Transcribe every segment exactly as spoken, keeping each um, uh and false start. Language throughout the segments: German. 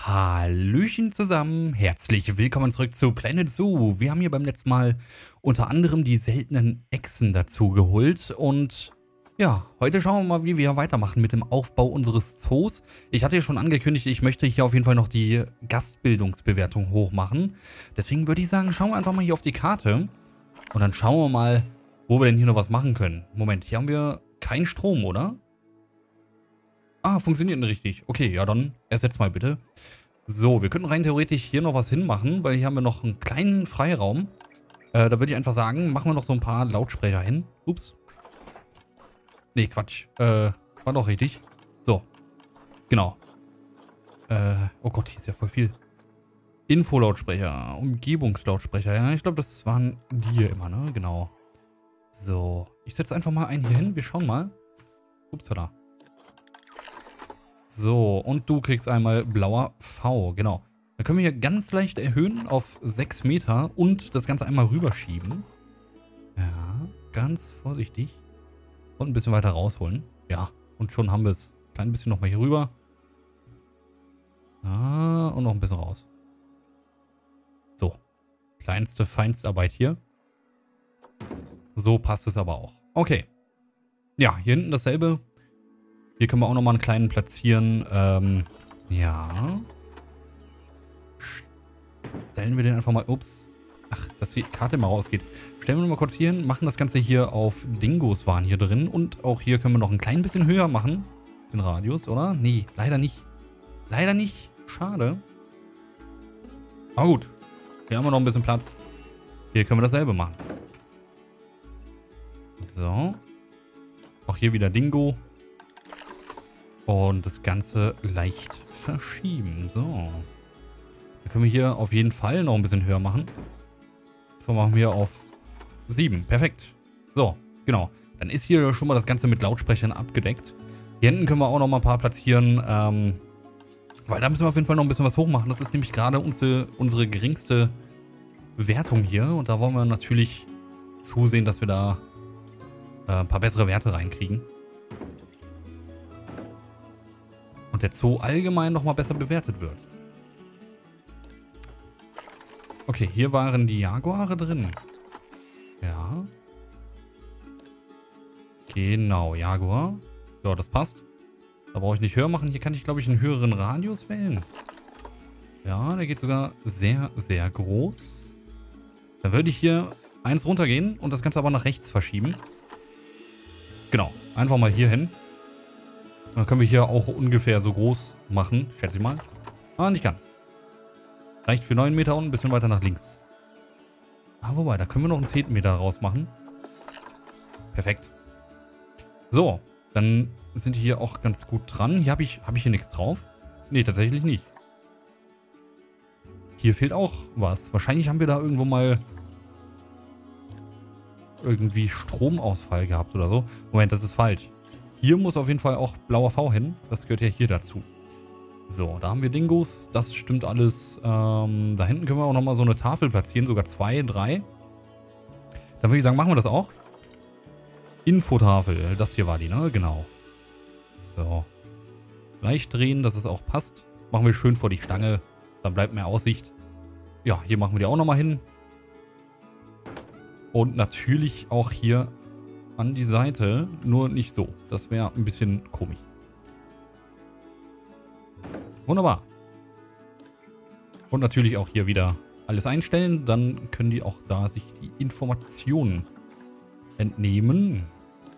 Hallöchen zusammen, herzlich willkommen zurück zu Planet Zoo. Wir haben hier beim letzten Mal unter anderem die seltenen Echsen dazu geholt und ja, heute schauen wir mal, wie wir weitermachen mit dem Aufbau unseres Zoos. Ich hatte ja schon angekündigt, ich möchte hier auf jeden Fall noch die Gastbildungsbewertung hochmachen. Deswegen würde ich sagen, schauen wir einfach mal hier auf die Karte und dann schauen wir mal, wo wir denn hier noch was machen können. Moment, hier haben wir keinen Strom, oder? Ah, funktioniert nicht richtig. Okay, ja dann ersetzt mal bitte. So, wir könnten rein theoretisch hier noch was hinmachen, weil hier haben wir noch einen kleinen Freiraum. Äh, da würde ich einfach sagen, machen wir noch so ein paar Lautsprecher hin. Ups. Nee, Quatsch. Äh, war doch richtig. So, genau. Äh, oh Gott, hier ist ja voll viel. Info-Lautsprecher, Umgebungslautsprecher. Ja, ich glaube, das waren die hier immer, ne? Genau. So, ich setze einfach mal einen hier hin. Wir schauen mal. Ups, da. So, und du kriegst einmal blauer V, genau. Dann können wir hier ganz leicht erhöhen auf sechs Meter und das Ganze einmal rüberschieben. Ja, ganz vorsichtig. Und ein bisschen weiter rausholen. Ja, und schon haben wir es. Ein klein bisschen nochmal hier rüber. Ah, und noch ein bisschen raus. So, kleinste Feinstarbeit hier. So passt es aber auch. Okay. Ja, hier hinten dasselbe. Hier können wir auch nochmal einen kleinen platzieren. Ähm, ja. Stellen wir den einfach mal... Ups. Ach, dass die Karte mal rausgeht. Stellen wir mal kurz hier hin. Machen das Ganze hier auf Dingos waren hier drin. Und auch hier können wir noch ein klein bisschen höher machen. Den Radius, oder? Nee, leider nicht. Leider nicht. Schade. Aber gut. Hier haben wir noch ein bisschen Platz. Hier können wir dasselbe machen. So. Auch hier wieder Dingo. Und das Ganze leicht verschieben. So. Dann können wir hier auf jeden Fall noch ein bisschen höher machen. So machen wir auf sieben. Perfekt. So, genau. Dann ist hier schon mal das Ganze mit Lautsprechern abgedeckt. Hier hinten können wir auch noch mal ein paar platzieren. Ähm, weil da müssen wir auf jeden Fall noch ein bisschen was hochmachen. Das ist nämlich gerade unsere, unsere geringste Wertung hier. Und da wollen wir natürlich zusehen, dass wir da äh, ein paar bessere Werte reinkriegen. Und der Zoo allgemein nochmal besser bewertet wird. Okay, hier waren die Jaguare drin. Ja. Genau, Jaguar. Ja, das passt. Da brauche ich nicht höher machen. Hier kann ich, glaube ich, einen höheren Radius wählen. Ja, der geht sogar sehr, sehr groß. Dann würde ich hier eins runtergehen und das Ganze aber nach rechts verschieben. Genau, einfach mal hier hin. Dann können wir hier auch ungefähr so groß machen, schätze ich mal. Ah, nicht ganz. Reicht für neun Meter und ein bisschen weiter nach links. Ah, wobei, da können wir noch einen zehn Meter rausmachen. Perfekt. So, dann sind die hier auch ganz gut dran. Hier habe ich, habe ich hier nichts drauf? Nee, tatsächlich nicht. Hier fehlt auch was. Wahrscheinlich haben wir da irgendwo mal irgendwie Stromausfall gehabt oder so. Moment, das ist falsch. Hier muss auf jeden Fall auch blauer V hin. Das gehört ja hier dazu. So, da haben wir Dingos. Das stimmt alles. Ähm, da hinten können wir auch nochmal so eine Tafel platzieren. Sogar zwei, drei. Dann würde ich sagen, machen wir das auch. Infotafel. Das hier war die, ne? Genau. So. Leicht drehen, dass es auch passt. Machen wir schön vor die Stange. Dann bleibt mehr Aussicht. Ja, hier machen wir die auch nochmal hin. Und natürlich auch hier an die Seite, nur nicht so. Das wäre ein bisschen komisch. Wunderbar. Und natürlich auch hier wieder alles einstellen. Dann können die auch da sich die Informationen entnehmen.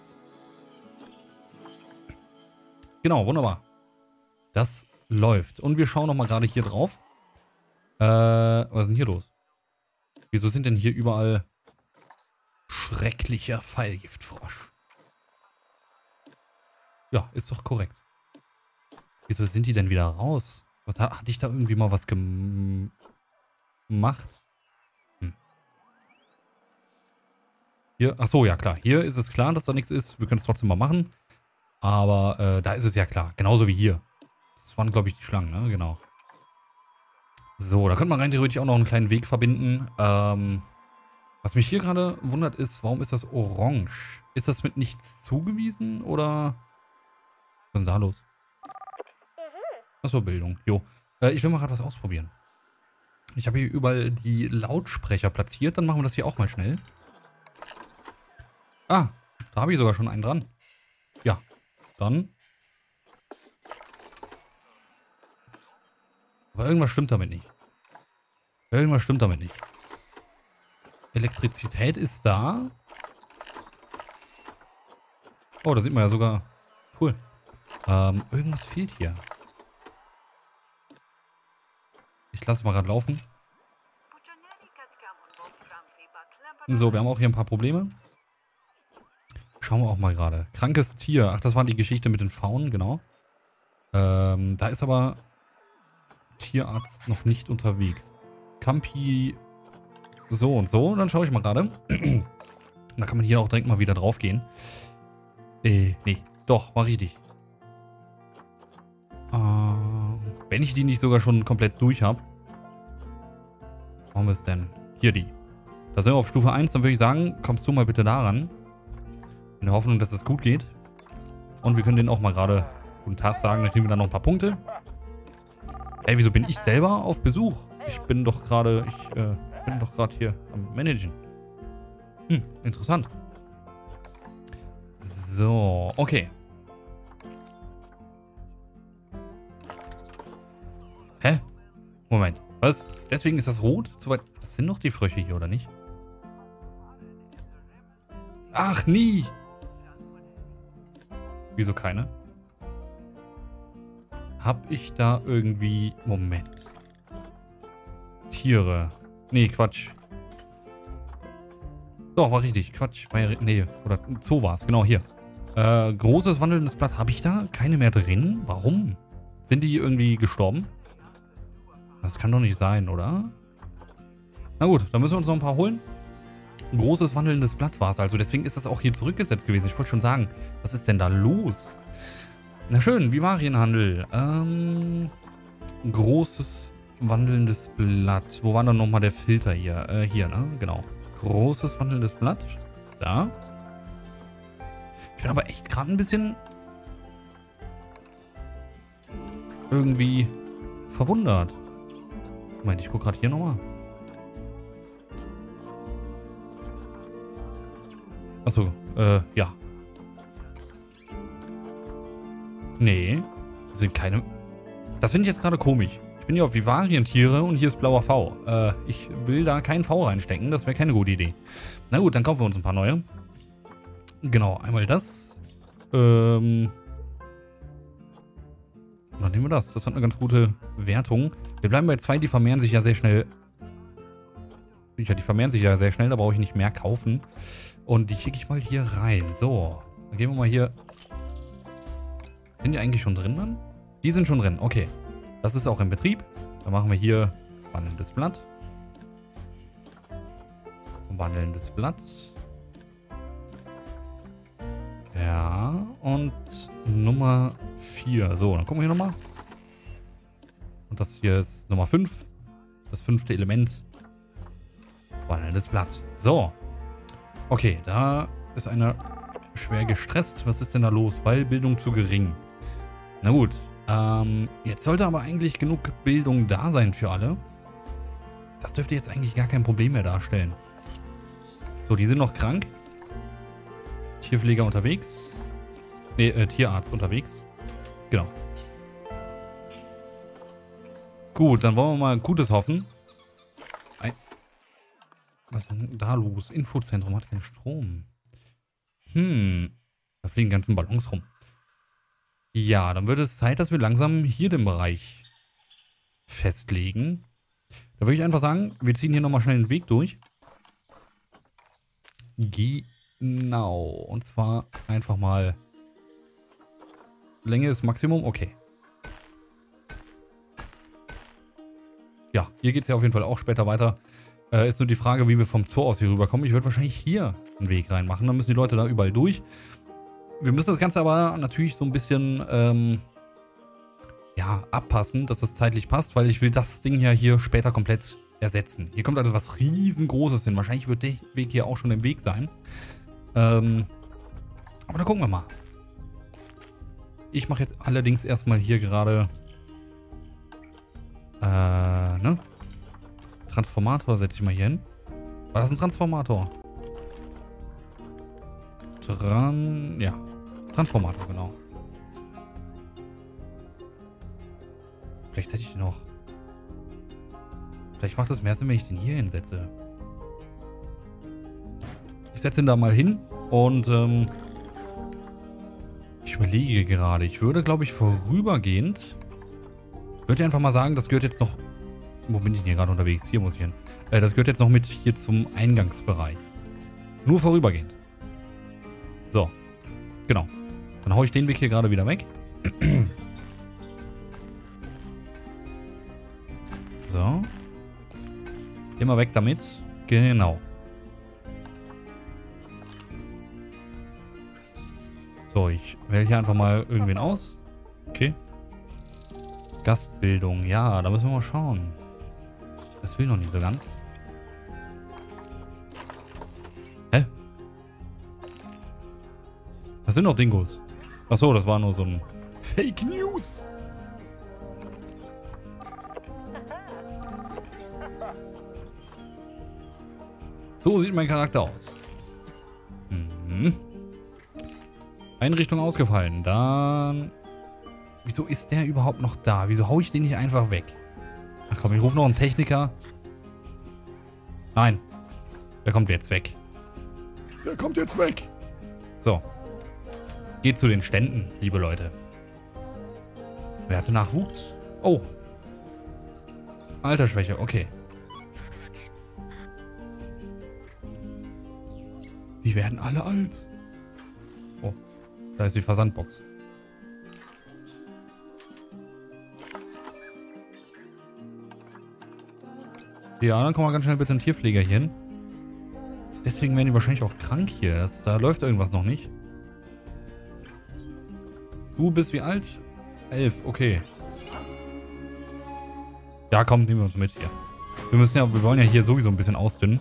Genau, wunderbar. Das läuft. Und wir schauen nochmal gerade hier drauf. Äh, was ist denn hier los? Wieso sind denn hier überall... Schrecklicher Pfeilgiftfrosch. Ja, ist doch korrekt. Wieso sind die denn wieder raus? Was, hatte ich da irgendwie mal was gemacht? Hm. Hier, ach so, ja klar. Hier ist es klar, dass da nichts ist. Wir können es trotzdem mal machen. Aber äh, da ist es ja klar. Genauso wie hier. Das waren, glaube ich, die Schlangen, ne? Genau. So, da könnte man rein theoretisch auch noch einen kleinen Weg verbinden. Ähm... Was mich hier gerade wundert ist, warum ist das orange? Ist das mit nichts zugewiesen oder... Was ist denn da los? Achso, Bildung. Jo. Äh, ich will mal gerade was ausprobieren. Ich habe hier überall die Lautsprecher platziert. Dann machen wir das hier auch mal schnell. Ah, da habe ich sogar schon einen dran. Ja, dann. Aber irgendwas stimmt damit nicht. Irgendwas stimmt damit nicht. Elektrizität ist da. Oh, da sieht man ja sogar. Cool. Ähm, irgendwas fehlt hier. Ich lasse es mal gerade laufen. So, wir haben auch hier ein paar Probleme. Schauen wir auch mal gerade. Krankes Tier. Ach, das war die Geschichte mit den Faunen, genau. Ähm, da ist aber Tierarzt noch nicht unterwegs. Campi so und so. Dann schaue ich mal gerade. Da kann man hier auch direkt mal wieder drauf gehen. Äh, nee. Doch, war richtig. Äh, wenn ich die nicht sogar schon komplett durch habe. Wo haben wir es denn? Hier die. Da sind wir auf Stufe eins. Dann würde ich sagen, kommst du mal bitte daran. In der Hoffnung, dass es gut geht. Und wir können denen auch mal gerade guten Tag sagen. Dann kriegen wir dann noch ein paar Punkte. Ey, wieso bin ich selber auf Besuch? Ich bin doch gerade, ich äh, bin doch gerade hier am Managen. Hm, interessant. So, okay. Hä? Moment, was? Deswegen ist das rot? Soweit. Das sind doch die Frösche hier, oder nicht? Ach, nie! Wieso keine? Hab ich da irgendwie... Moment. Tiere. Nee, Quatsch. Doch, war richtig. Quatsch. War ja, nee, oder Zoo war es. Genau, hier. Äh, großes wandelndes Blatt. Habe ich da keine mehr drin? Warum? Sind die irgendwie gestorben? Das kann doch nicht sein, oder? Na gut, dann müssen wir uns noch ein paar holen. Ein großes wandelndes Blatt war es also. Deswegen ist das auch hier zurückgesetzt gewesen. Ich wollte schon sagen, was ist denn da los? Na schön, Vivarienhandel. Ähm, großes wandelndes Blatt. Wo war dann nochmal der Filter hier? Äh, hier, ne? Genau. Großes wandelndes Blatt. Da. Ich bin aber echt gerade ein bisschen irgendwie verwundert. Moment, ich gucke gerade hier nochmal. Achso, äh, ja. Nee, das sind keine... Das finde ich jetzt gerade komisch. Ich bin hier auf Vivarientiere und hier ist blauer V. Äh, ich will da keinen V reinstecken, das wäre keine gute Idee. Na gut, dann kaufen wir uns ein paar neue. Genau, einmal das. Ähm... Und dann nehmen wir das. Das hat eine ganz gute Wertung. Wir bleiben bei zwei, die vermehren sich ja sehr schnell. Ja, die vermehren sich ja sehr schnell, da brauche ich nicht mehr kaufen. Und die schicke ich mal hier rein. So, dann gehen wir mal hier. Sind die eigentlich schon drin, Mann? Die sind schon drin, okay. Das ist auch im Betrieb. Dann machen wir hier wandelndes Blatt. Wandelndes Blatt. Ja, und Nummer vier. So, dann gucken wir hier nochmal. Und das hier ist Nummer fünf. Das fünfte Element. Wandelndes Blatt. So. Okay, da ist einer schwer gestresst. Was ist denn da los? Weil Bildung zu gering. Na gut. Ähm, jetzt sollte aber eigentlich genug Bildung da sein für alle. Das dürfte jetzt eigentlich gar kein Problem mehr darstellen. So, die sind noch krank. Tierpfleger unterwegs. Ne, äh, Tierarzt unterwegs. Genau. Gut, dann wollen wir mal Gutes hoffen. Ein Was ist denn da los? Infozentrum hat keinen Strom. Hm. Da fliegen ganzen Ballons rum. Ja, dann wird es Zeit, dass wir langsam hier den Bereich festlegen. Da würde ich einfach sagen, wir ziehen hier nochmal schnell einen Weg durch. Genau. Und zwar einfach mal Länge ist Maximum. Okay. Ja, hier geht es ja auf jeden Fall auch später weiter. Äh, ist nur die Frage, wie wir vom Zoo aus hier rüberkommen. Ich würde wahrscheinlich hier einen Weg reinmachen. Dann müssen die Leute da überall durch. Wir müssen das Ganze aber natürlich so ein bisschen ähm, ja, abpassen, dass das zeitlich passt, weil ich will das Ding ja hier später komplett ersetzen. Hier kommt also was riesengroßes hin. Wahrscheinlich wird der Weg hier auch schon im Weg sein. Ähm, aber dann gucken wir mal. Ich mache jetzt allerdings erstmal hier gerade Äh, ne? Transformator setze ich mal hier hin. War das ein Transformator? Tran... Ja. Transformator, genau. Vielleicht setze ich den noch... Vielleicht macht es mehr Sinn, wenn ich den hier hinsetze. Ich setze ihn da mal hin und ähm, ich überlege gerade. Ich würde, glaube ich, vorübergehend... Würde einfach mal sagen, das gehört jetzt noch... Wo bin ich denn hier gerade unterwegs? Hier muss ich hin. Äh, das gehört jetzt noch mit hier zum Eingangsbereich. Nur vorübergehend. So. Genau. Dann haue ich den Weg hier gerade wieder weg. So. Immer weg damit. Genau. So, ich wähle hier einfach mal irgendwen aus. Okay. Gastbildung. Ja, da müssen wir mal schauen. Das will noch nicht so ganz. Hä? Das sind doch Dingos. Achso, das war nur so ein Fake News. So sieht mein Charakter aus. Mhm. Einrichtung ausgefallen. Dann... Wieso ist der überhaupt noch da? Wieso hau ich den nicht einfach weg? Ach komm, ich rufe noch einen Techniker. Nein. Der kommt jetzt weg. Der kommt jetzt weg. So. Geht zu den Ständen, liebe Leute. Wer hatte Nachwuchs? Oh. Altersschwäche, okay. Die werden alle alt. Oh, da ist die Versandbox. Ja, dann kommen wir ganz schnell bitte einen Tierpfleger hier hin. Deswegen werden die wahrscheinlich auch krank hier. Das, da läuft irgendwas noch nicht. Du bist wie alt? Elf, okay. Ja, komm, nehmen wir uns mit hier. Wir müssen ja, wir wollen ja hier sowieso ein bisschen ausdünnen.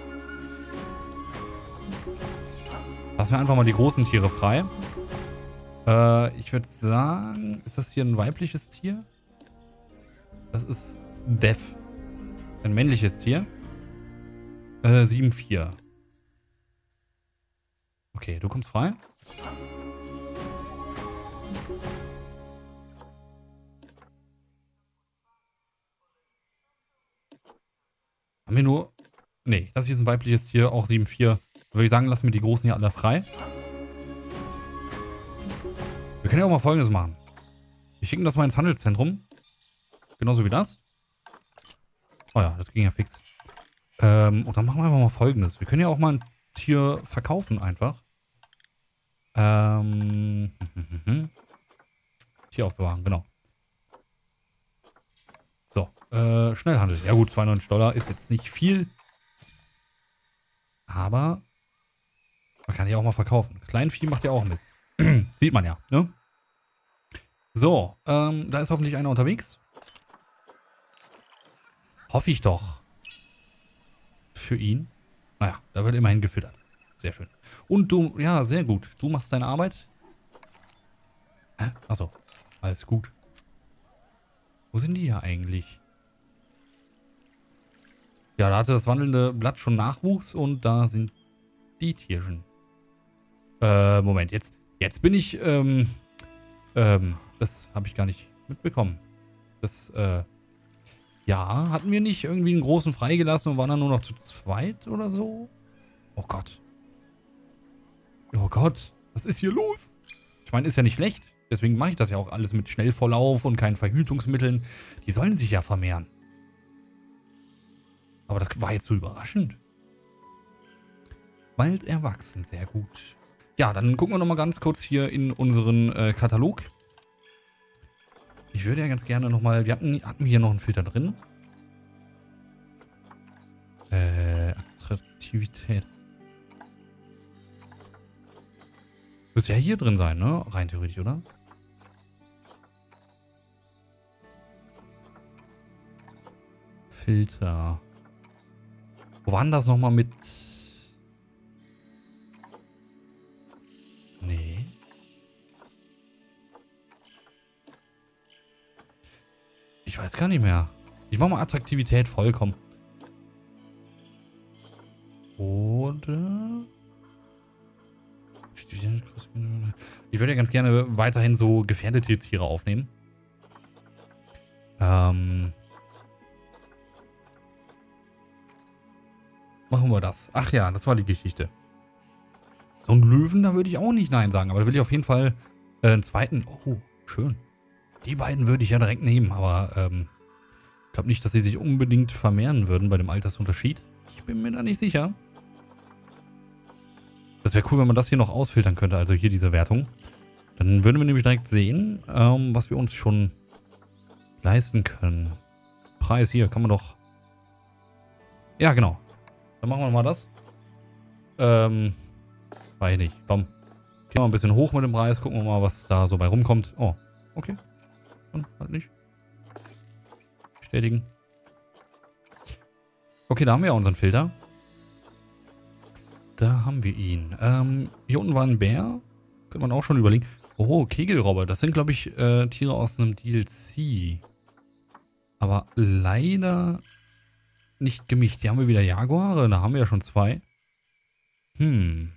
Lassen wir einfach mal die großen Tiere frei. Äh, ich würde sagen, ist das hier ein weibliches Tier? Das ist Dev. Ein männliches Tier. Äh, sieben vier. Okay, du kommst frei. Haben wir nur... Nee, das hier ist ein weibliches Tier, auch sieben vier. Würde ich sagen, lassen wir die Großen hier alle frei. Wir können ja auch mal Folgendes machen. Wir schicken das mal ins Handelszentrum. Genauso wie das. Oh ja, das ging ja fix. Ähm, und dann machen wir einfach mal Folgendes. Wir können ja auch mal ein Tier verkaufen einfach. Ähm... Tier aufbewahren, genau. So, äh, Schnellhandel. Ja gut, zweiundneunzig Dollar ist jetzt nicht viel. Aber man kann ja auch mal verkaufen. Kleinvieh macht ja auch Mist. Sieht man ja, ne? So, ähm, da ist hoffentlich einer unterwegs. Hoffe ich doch. Für ihn. Naja, da wird immerhin gefüttert. Sehr schön. Und du, ja, sehr gut. Du machst deine Arbeit. Hä? Achso, alles gut. Wo sind die ja eigentlich? Ja, da hatte das wandelnde Blatt schon Nachwuchs und da sind die Tierchen. Äh, Moment, jetzt, jetzt bin ich, ähm, ähm, das habe ich gar nicht mitbekommen. Das, äh, ja, hatten wir nicht irgendwie einen großen freigelassen und waren dann nur noch zu zweit oder so? Oh Gott. Oh Gott, was ist hier los? Ich meine, ist ja nicht schlecht. Deswegen mache ich das ja auch alles mit Schnellvorlauf und keinen Verhütungsmitteln. Die sollen sich ja vermehren. Aber das war jetzt so überraschend. Bald erwachsen, sehr gut. Ja, dann gucken wir nochmal ganz kurz hier in unseren äh, Katalog. Ich würde ja ganz gerne nochmal... Wir hatten, hatten wir hier noch einen Filter drin. Äh, Attraktivität. Müsste ja hier drin sein, ne? Rein theoretisch, oder? Filter. Wo war denn das nochmal mit... Nee. Ich weiß gar nicht mehr. Ich mache mal Attraktivität vollkommen. Oder... Ich würde ja ganz gerne weiterhin so gefährdete Tiere aufnehmen. Ähm... Machen wir das. Ach ja, das war die Geschichte. So ein Löwen, da würde ich auch nicht Nein sagen. Aber da will ich auf jeden Fall äh, einen zweiten... Oh, schön. Die beiden würde ich ja direkt nehmen. Aber ähm, ich glaube nicht, dass sie sich unbedingt vermehren würden bei dem Altersunterschied. Ich bin mir da nicht sicher. Das wäre cool, wenn man das hier noch ausfiltern könnte. Also hier diese Wertung. Dann würden wir nämlich direkt sehen, ähm, was wir uns schon leisten können. Preis hier, kann man doch... Ja, genau. Dann machen wir mal das. Ähm, weiß ich nicht. Komm. Gehen wir mal ein bisschen hoch mit dem Preis. Gucken wir mal, was da so bei rumkommt. Oh, okay. Und halt nicht. Bestätigen. Okay, da haben wir ja unseren Filter. Da haben wir ihn. Ähm, hier unten war ein Bär. Könnte man auch schon überlegen. Oh, Kegelrobbe. Das sind, glaube ich, äh, Tiere aus einem D L C. Aber leider nicht gemischt. Hier haben wir wieder Jaguare. Da haben wir ja schon zwei. Hm.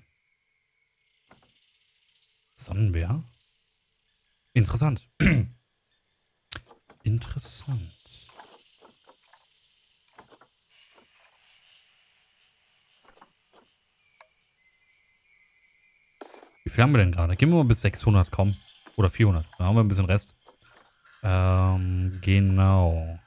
Sonnenbär. Interessant. Interessant. Wie viel haben wir denn gerade? Gehen wir mal bis sechshundert, komm. Oder vierhundert. Da haben wir ein bisschen Rest. Ähm, genau.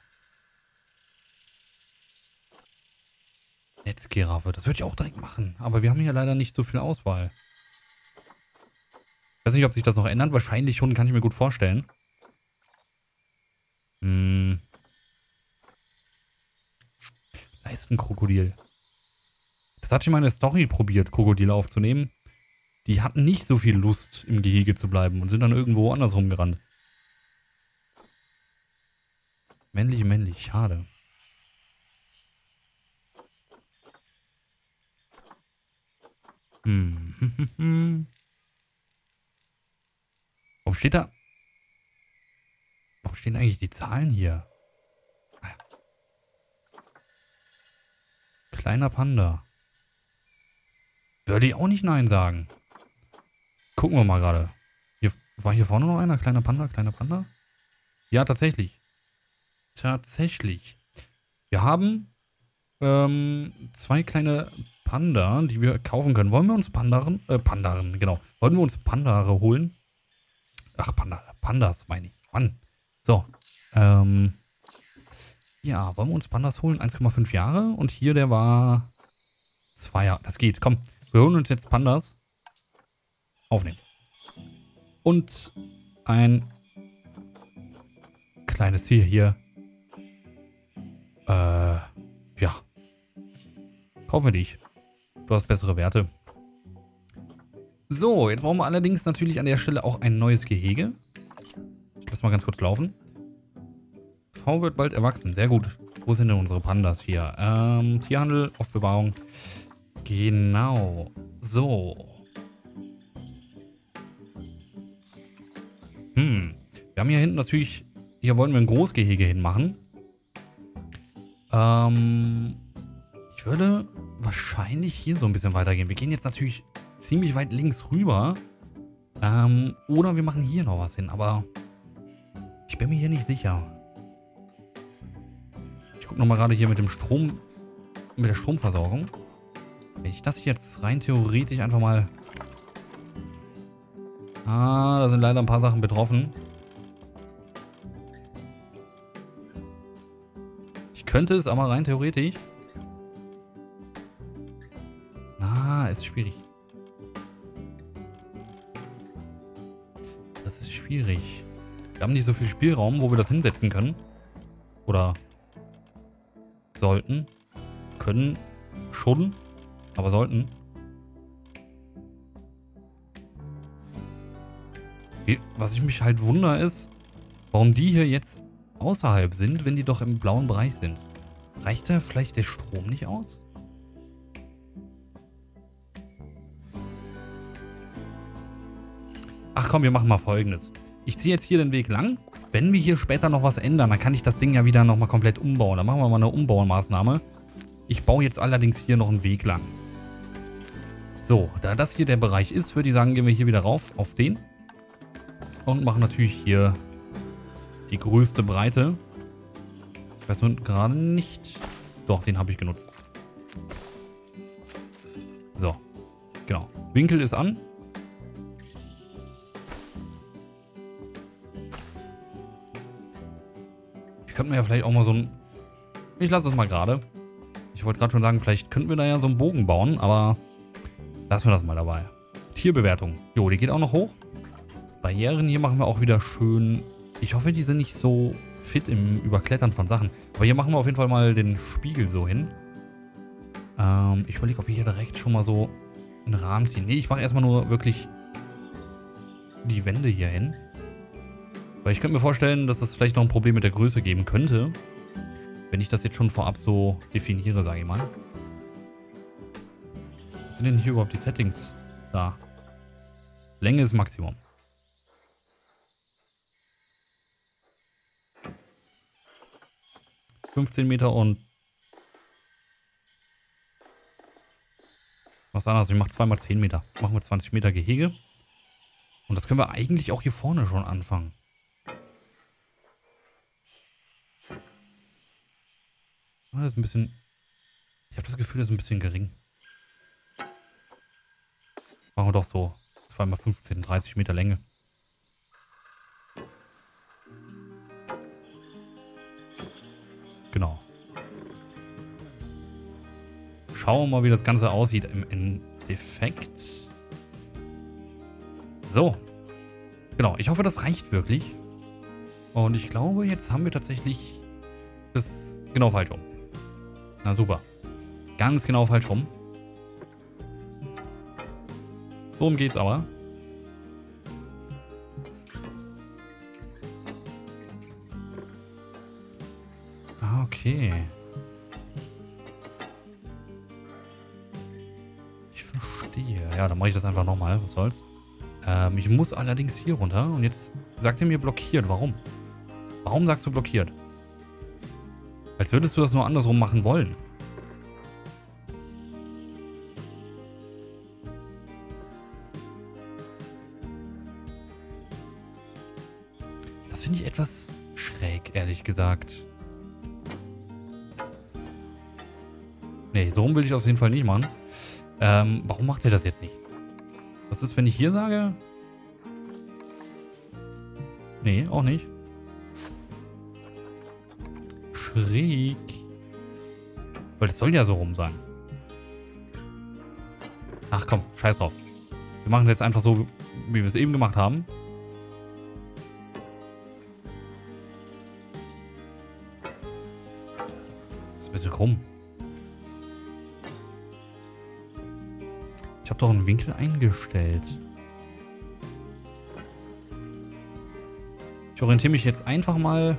Netzgiraffe. Das würde ich auch direkt machen. Aber wir haben hier leider nicht so viel Auswahl. Ich weiß nicht, ob sich das noch ändert. Wahrscheinlich schon, kann ich mir gut vorstellen. Hm. Leistenkrokodil. Das hatte ich mal in der Story probiert, Krokodile aufzunehmen. Die hatten nicht so viel Lust, im Gehege zu bleiben und sind dann irgendwo anders rumgerannt. Männlich, männlich. Schade. Hm. Warum steht da... Warum stehen eigentlich die Zahlen hier? Kleiner Panda. Würde ich auch nicht Nein sagen. Gucken wir mal gerade. Hier, war hier vorne noch einer? Kleiner Panda, kleiner Panda? Ja, tatsächlich. Tatsächlich. Wir haben ähm, zwei kleine Panda, die wir kaufen können. Wollen wir uns Pandaren? Äh, Pandaren, genau. Wollen wir uns Pandare holen? Ach, Panda, Pandas meine ich. Mann. So. Ähm. Ja, wollen wir uns Pandas holen? eins Komma fünf Jahre. Und hier, der war zwei Jahre. Das geht. Komm, wir holen uns jetzt Pandas. Aufnehmen. Und ein kleines Tier hier. Äh, ja. Kaufen wir dich. Du hast bessere Werte. So, jetzt brauchen wir allerdings natürlich an der Stelle auch ein neues Gehege. Ich lass mal ganz kurz laufen. V wird bald erwachsen. Sehr gut. Wo sind denn unsere Pandas hier? Ähm, Tierhandel, Aufbewahrung. Genau. So. Hm. Wir haben hier hinten natürlich... Hier wollen wir ein Großgehege hinmachen. Ähm... Ich würde wahrscheinlich hier so ein bisschen weitergehen. Wir gehen jetzt natürlich ziemlich weit links rüber. Ähm, oder wir machen hier noch was hin. Aber ich bin mir hier nicht sicher. Ich gucke nochmal gerade hier mit dem Strom, mit der Stromversorgung. Wenn ich das jetzt rein theoretisch einfach mal... Ah, da sind leider ein paar Sachen betroffen. Ich könnte es aber rein theoretisch... Ah, ist schwierig. Das ist schwierig. Wir haben nicht so viel Spielraum, wo wir das hinsetzen können. Oder sollten. Können schon, aber sollten. Wie, was ich mich halt wundere ist, warum die hier jetzt außerhalb sind, wenn die doch im blauen Bereich sind. Reicht da vielleicht der Strom nicht aus? Ach komm, wir machen mal Folgendes. Ich ziehe jetzt hier den Weg lang wenn wir hier später noch was ändern, dann kann ich das Ding ja wieder nochmal komplett umbauen. Dann machen wir mal eine Umbaumaßnahme. Ich baue jetzt allerdings hier noch einen Weg lang. So, da das hier der Bereich ist, würde ich sagen, gehen wir hier wieder rauf auf den. Und machen natürlich hier die größte Breite. Ich weiß nur gerade nicht. Doch, den habe ich genutzt. So, genau. Winkel ist an. Ich könnte mir ja vielleicht auch mal so ein... Ich lasse es mal gerade. Ich wollte gerade schon sagen, vielleicht könnten wir da ja so einen Bogen bauen, aber lassen wir das mal dabei. Tierbewertung. Jo, die geht auch noch hoch. Barrieren hier machen wir auch wieder schön... Ich hoffe, die sind nicht so fit im Überklettern von Sachen. Aber hier machen wir auf jeden Fall mal den Spiegel so hin. Ähm, ich überlege, ob wir hier direkt schon mal so einen Rahmen ziehen. Nee, ich mache erstmal nur wirklich die Wände hier hin. Weil ich könnte mir vorstellen, dass das vielleicht noch ein Problem mit der Größe geben könnte. Wenn ich das jetzt schon vorab so definiere, sage ich mal. Was sind denn hier überhaupt die Settings? Da. Länge ist Maximum. fünfzehn Meter und was anderes. Ich mache zwei mal zehn Meter. Machen wir zwanzig Meter Gehege. Und das können wir eigentlich auch hier vorne schon anfangen. Das ist ein bisschen... Ich habe das Gefühl, das ist ein bisschen gering. Machen wir doch so zwei mal fünfzehn, dreißig Meter Länge. Genau. Schauen wir mal, wie das Ganze aussieht im Endeffekt. So. Genau, ich hoffe, das reicht wirklich. Und ich glaube, jetzt haben wir tatsächlich das genau falsch rum. Na super. Ganz genau falsch rum. So rum geht's aber. Ah, okay. Ich verstehe. Ja, dann mache ich das einfach nochmal. Was soll's. Ähm, ich muss allerdings hier runter. Und jetzt sagt er mir blockiert. Warum? Warum sagst du blockiert? Als würdest du das nur andersrum machen wollen. Das finde ich etwas schräg, ehrlich gesagt. Nee, so rum will ich auf jeden Fall nicht machen. Ähm, warum macht er das jetzt nicht? Was ist, wenn ich hier sage? Nee, auch nicht. Schräg. Weil das soll ja so rum sein. Ach komm, scheiß drauf. Wir machen es jetzt einfach so, wie wir es eben gemacht haben. Das ist ein bisschen krumm. Ich habe doch einen Winkel eingestellt. Ich orientiere mich jetzt einfach mal...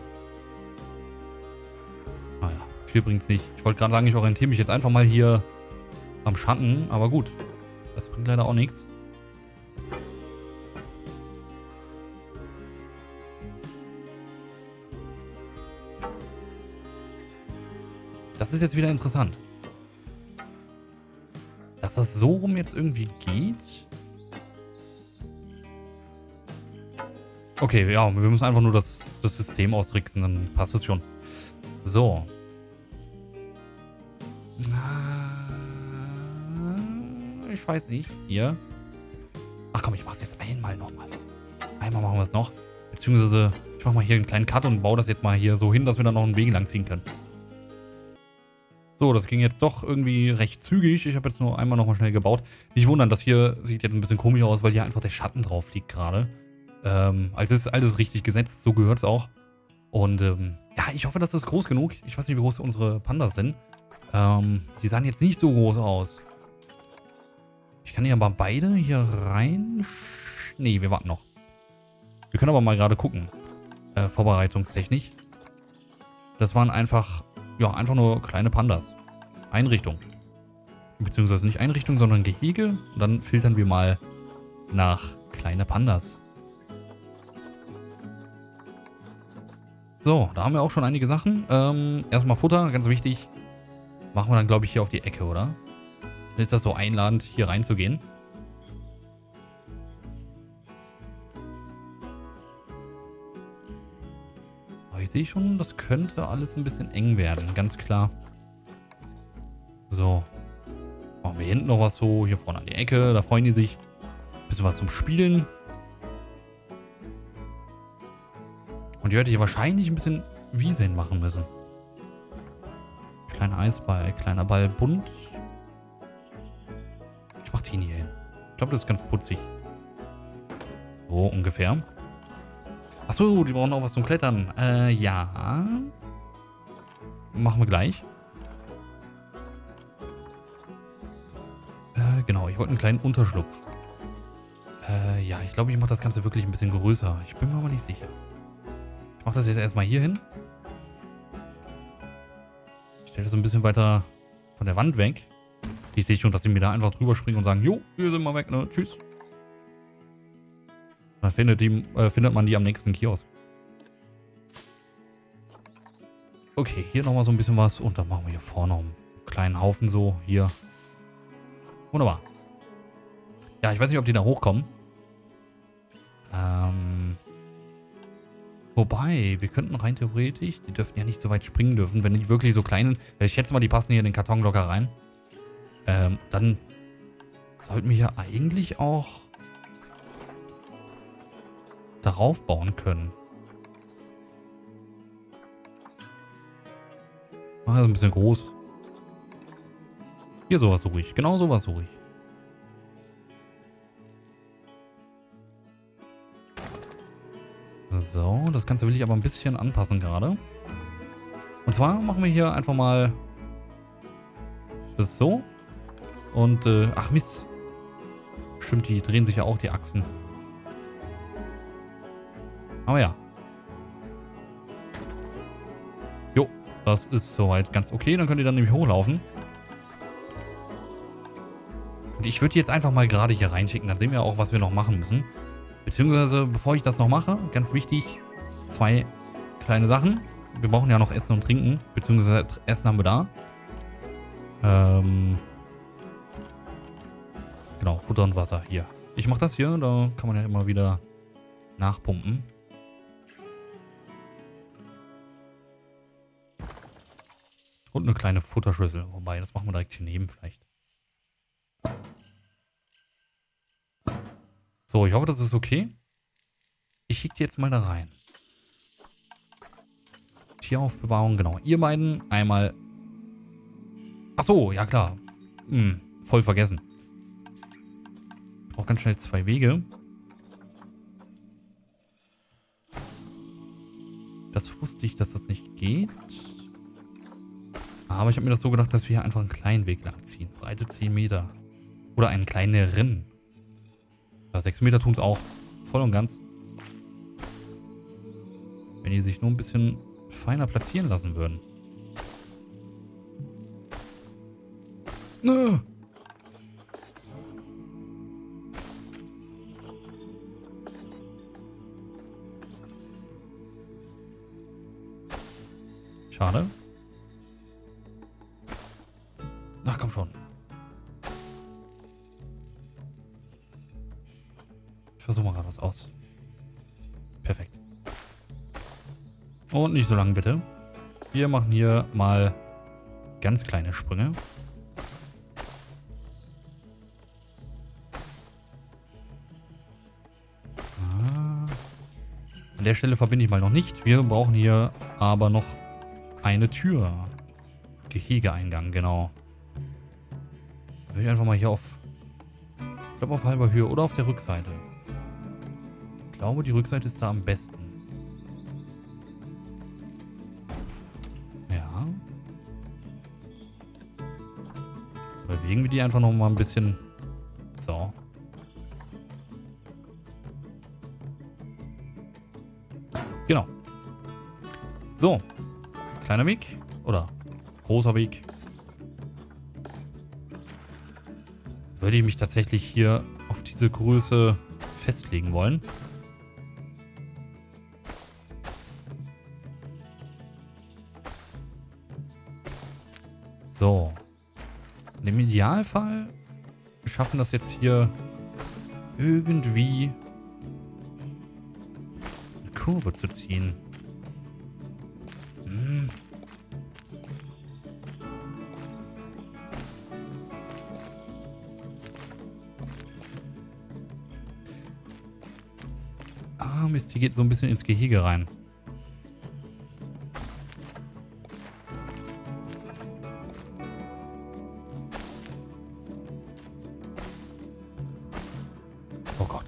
Naja, viel bringt es nicht. Ich wollte gerade sagen, ich orientiere mich jetzt einfach mal hier am Schatten. Aber gut, das bringt leider auch nichts. Das ist jetzt wieder interessant. Dass das so rum jetzt irgendwie geht? Okay, ja, wir müssen einfach nur das, das System austricksen, dann passt es schon. So. Ich weiß nicht. Hier. Ach komm, ich mach's jetzt einmal nochmal. Einmal machen wir es noch. Beziehungsweise, ich mach mal hier einen kleinen Cut und baue das jetzt mal hier so hin, dass wir dann noch einen Weg lang ziehen können. So, das ging jetzt doch irgendwie recht zügig. Ich habe jetzt nur einmal nochmal schnell gebaut. Nicht wundern, das hier sieht jetzt ein bisschen komisch aus, weil hier einfach der Schatten drauf liegt gerade. Ähm, also ist alles richtig gesetzt, so gehört es auch. Und ähm, ja, ich hoffe, das ist groß genug. Ich weiß nicht, wie groß unsere Pandas sind. Ähm, die sahen jetzt nicht so groß aus. Ich kann hier aber beide hier rein... Nee, wir warten noch. Wir können aber mal gerade gucken. Äh, vorbereitungstechnisch. Das waren einfach... Ja, einfach nur kleine Pandas. Einrichtung. Beziehungsweise nicht Einrichtung, sondern Gehege. Und dann filtern wir mal nach kleine Pandas. So, da haben wir auch schon einige Sachen. Ähm, erstmal Futter, ganz wichtig. Machen wir dann, glaube ich, hier auf die Ecke, oder? Dann ist das so einladend, hier reinzugehen. Aber ich sehe schon, das könnte alles ein bisschen eng werden, ganz klar. So. Machen wir hinten noch was so, hier vorne an die Ecke, da freuen die sich. Bisschen was zum Spielen. Und ich werde hier wahrscheinlich ein bisschen Wiese hinmachen müssen. Kleiner Eisball, kleiner Ball, bunt. Ich mach den hier hin. Ich glaube, das ist ganz putzig. So ungefähr. Achso, die brauchen auch was zum Klettern. Äh, ja. Machen wir gleich. Äh, genau, ich wollte einen kleinen Unterschlupf. Äh, ja, ich glaube, ich mache das Ganze wirklich ein bisschen größer. Ich bin mir aber nicht sicher. Ich mache das jetzt erstmal hier hin. Ich stelle das so ein bisschen weiter von der Wand weg. Ich sehe schon, dass sie mir da einfach drüber springen und sagen, jo, wir sind mal weg, ne? Tschüss. Dann findet, die, äh, findet man die am nächsten Kiosk. Okay, hier nochmal so ein bisschen was. Und dann machen wir hier vorne einen kleinen Haufen so. Hier. Wunderbar. Ja, ich weiß nicht, ob die da hochkommen. Ähm... Wobei, wir könnten rein theoretisch, die dürfen ja nicht so weit springen dürfen, wenn die wirklich so klein sind. Ich schätze mal, die passen hier in den Karton locker rein. Ähm, dann sollten wir hier eigentlich auch darauf bauen können. Ah, das ist ein bisschen groß. Hier sowas suche ich. Genau sowas suche ich. So, das Ganze will ich aber ein bisschen anpassen gerade. Und zwar machen wir hier einfach mal das so. Und, äh, ach Mist. Stimmt, die drehen sich ja auch, die Achsen. Aber ja. Jo, das ist soweit ganz okay. Dann könnt ihr dann nämlich hochlaufen. Und ich würde jetzt einfach mal gerade hier reinschicken. Dann sehen wir auch, was wir noch machen müssen. Beziehungsweise, bevor ich das noch mache, ganz wichtig, zwei kleine Sachen. Wir brauchen ja noch Essen und Trinken. Beziehungsweise Essen haben wir da. Ähm... Genau, Futter und Wasser hier. Ich mache das hier, da kann man ja immer wieder nachpumpen. Und eine kleine Futterschüssel. Wobei, das machen wir direkt hier neben vielleicht. So, ich hoffe, das ist okay. Ich schicke die jetzt mal da rein. Tieraufbewahrung, genau. Ihr beiden einmal... Ach so, ja klar. Hm, voll vergessen. Ich brauche ganz schnell zwei Wege. Das wusste ich, dass das nicht geht. Aber ich habe mir das so gedacht, dass wir hier einfach einen kleinen Weg lang ziehen. Breite zehn Meter. Oder einen kleineren. Ja, sechs Meter tun es auch. Voll und ganz. Wenn die sich nur ein bisschen feiner platzieren lassen würden. Nö. Schade. Ach, komm schon. Ich versuche mal gerade was aus. Perfekt. Und nicht so lang, bitte. Wir machen hier mal ganz kleine Sprünge. Ah. An der Stelle verbinde ich mal noch nicht. Wir brauchen hier aber noch eine Tür. Gehegeeingang, genau. Da will ich einfach mal hier auf... Ich glaube auf halber Höhe oder auf der Rückseite. Ich glaube, die Rückseite ist da am besten. Ja. Bewegen wir die einfach noch mal ein bisschen. So. Genau. So. Kleiner Weg. Oder großer Weg. Würde ich mich tatsächlich hier auf diese Größe festlegen wollen. So. Im Idealfall wir schaffen das jetzt hier irgendwie eine Kurve zu ziehen. Hm. Ah, Mist, die geht so ein bisschen ins Gehege rein. Oh Gott.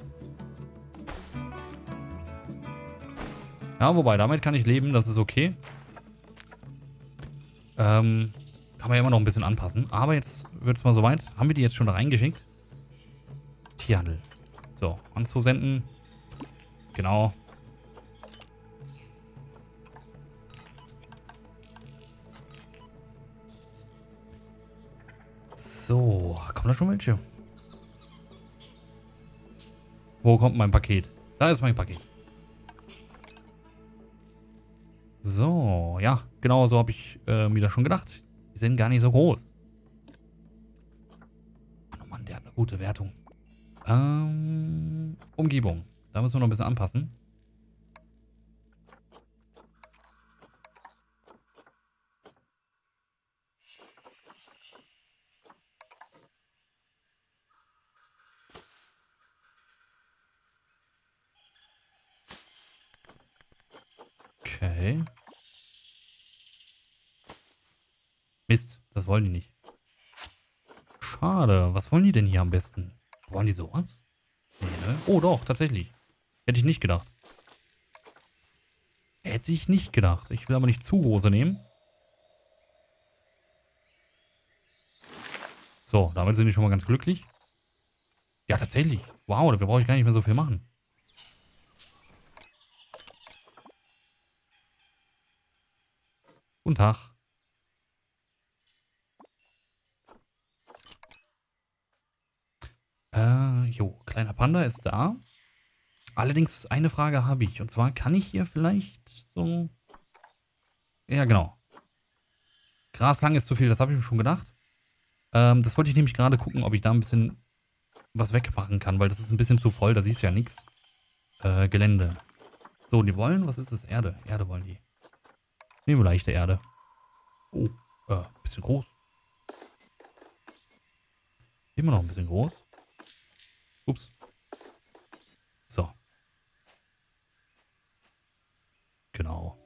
Ja, wobei, damit kann ich leben, das ist okay. Ähm, kann man ja immer noch ein bisschen anpassen. Aber jetzt wird es mal soweit. Haben wir die jetzt schon da reingeschickt? Tierhandel. So, anzusenden. Genau. So, kommen da schon welche? Wo kommt mein Paket? Da ist mein Paket. So, ja, genau so habe ich äh, mir das schon gedacht. Die sind gar nicht so groß. Oh Mann, der hat eine gute Wertung. Ähm, Umgebung. Da müssen wir noch ein bisschen anpassen. Okay. Mist, das wollen die nicht. Schade. Was wollen die denn hier am besten? Wollen die sowas? Nee, ne? Oh doch, tatsächlich. Hätte ich nicht gedacht. Hätte ich nicht gedacht. Ich will aber nicht zu große nehmen. So, damit sind die schon mal ganz glücklich. Ja, tatsächlich. Wow, dafür brauche ich gar nicht mehr so viel machen. Guten Tag. Äh, jo, kleiner Panda ist da. Allerdings eine Frage habe ich. Und zwar, kann ich hier vielleicht so... Ja, genau. Graslang ist zu viel, das habe ich mir schon gedacht. Ähm, das wollte ich nämlich gerade gucken, ob ich da ein bisschen was wegmachen kann, weil das ist ein bisschen zu voll, da siehst du ja nichts. Äh, Gelände. So, die wollen, was ist das? Erde. Erde wollen die. Nehmen wir leichte Erde. Oh, äh, bisschen groß. Immer noch ein bisschen groß. Ups. So. Genau.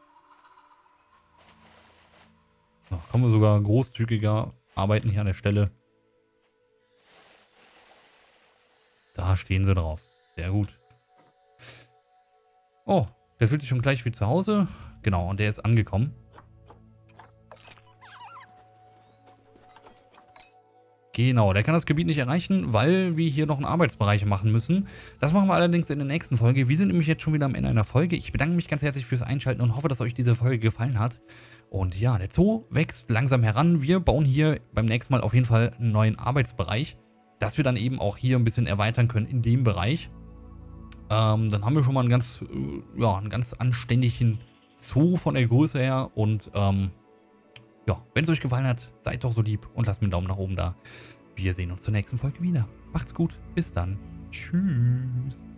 So, kommen wir sogar großzügiger arbeiten hier an der Stelle. Da stehen sie drauf. Sehr gut. Oh, der fühlt sich schon gleich wie zu Hause. Genau, und der ist angekommen. Genau, der kann das Gebiet nicht erreichen, weil wir hier noch einen Arbeitsbereich machen müssen. Das machen wir allerdings in der nächsten Folge. Wir sind nämlich jetzt schon wieder am Ende einer Folge. Ich bedanke mich ganz herzlich fürs Einschalten und hoffe, dass euch diese Folge gefallen hat. Und ja, der Zoo wächst langsam heran. Wir bauen hier beim nächsten Mal auf jeden Fall einen neuen Arbeitsbereich, dass wir dann eben auch hier ein bisschen erweitern können in dem Bereich. Ähm, dann haben wir schon mal einen ganz, äh, ja, einen ganz anständigen Zoo von der Größe her. Und ähm, ja, wenn es euch gefallen hat, seid doch so lieb und lasst mir einen Daumen nach oben da. Wir sehen uns zur nächsten Folge wieder. Macht's gut. Bis dann. Tschüss.